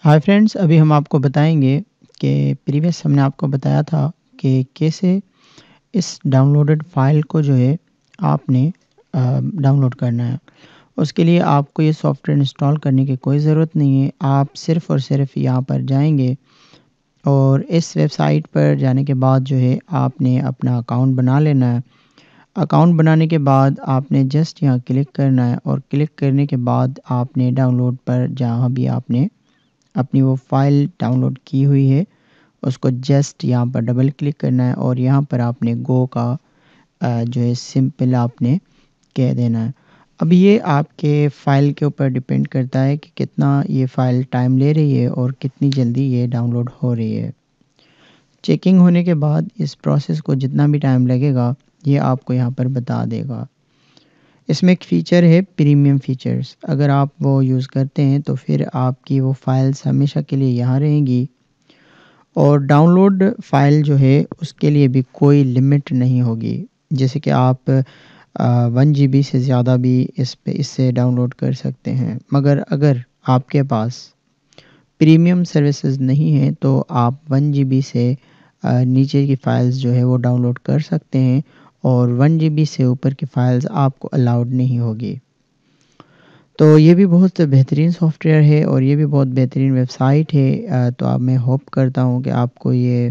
Hi friends, अभी हम आपको बताएंगे कि प्रीवियस हमने आपको बताया था कि कैसे इस डाउनलोडेड फाइल को जो है आपने डाउनलोड करना है। उसके लिए आपको ये सॉफ्टवेयर इंस्टॉल करने की कोई ज़रूरत नहीं है। आप सिर्फ़ और सिर्फ यहाँ पर जाएंगे और इस वेबसाइट पर जाने के बाद जो है आपने अपना अकाउंट बना लेना है। अकाउंट बनाने के बाद आपने जस्ट यहाँ क्लिक करना है और क्लिक करने के बाद आपने डाउनलोड पर जहाँ भी आपने अपनी वो फ़ाइल डाउनलोड की हुई है उसको जस्ट यहाँ पर डबल क्लिक करना है और यहाँ पर आपने गो का जो है सिंपल आपने कह देना है। अब ये आपके फ़ाइल के ऊपर डिपेंड करता है कि कितना ये फ़ाइल टाइम ले रही है और कितनी जल्दी ये डाउनलोड हो रही है। चेकिंग होने के बाद इस प्रोसेस को जितना भी टाइम लगेगा ये आपको यहाँ पर बता देगा। इसमें एक फ़ीचर है प्रीमियम फ़ीचर्स, अगर आप वो यूज़ करते हैं तो फिर आपकी वो फ़ाइल्स हमेशा के लिए यहाँ रहेंगी और डाउनलोड फ़ाइल जो है उसके लिए भी कोई लिमिट नहीं होगी। जैसे कि आप 1 जीबी से ज़्यादा भी इससे डाउनलोड कर सकते हैं। मगर अगर आपके पास प्रीमियम सर्विसेज नहीं है तो आप 1 जीबी से नीचे की फ़ाइल्स जो है वो डाउनलोड कर सकते हैं और 1 जीबी से ऊपर की फ़ाइल्स आपको अलाउड नहीं होगी। तो ये भी बहुत बेहतरीन सॉफ्टवेयर है और ये भी बहुत बेहतरीन वेबसाइट है। तो अब मैं होप करता हूँ कि आपको ये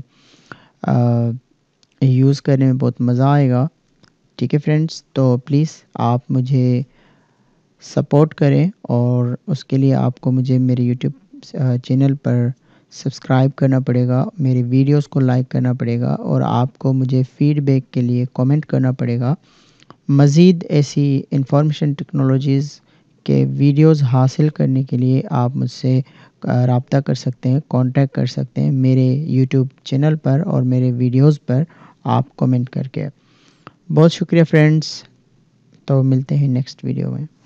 यूज़ करने में बहुत मज़ा आएगा। ठीक है फ्रेंड्स, तो प्लीज़ आप मुझे सपोर्ट करें और उसके लिए आपको मुझे मेरे यूट्यूब चैनल पर सब्सक्राइब करना पड़ेगा, मेरे वीडियोस को लाइक करना पड़ेगा और आपको मुझे फ़ीडबैक के लिए कमेंट करना पड़ेगा। मज़ीद ऐसी इंफॉर्मेशन टेक्नोलॉजीज़ के वीडियोस हासिल करने के लिए आप मुझसे राब्ता कर सकते हैं, कांटेक्ट कर सकते हैं मेरे यूट्यूब चैनल पर और मेरे वीडियोस पर आप कमेंट करके। बहुत शुक्रिया फ्रेंड्स, तो मिलते हैं नेक्स्ट वीडियो में।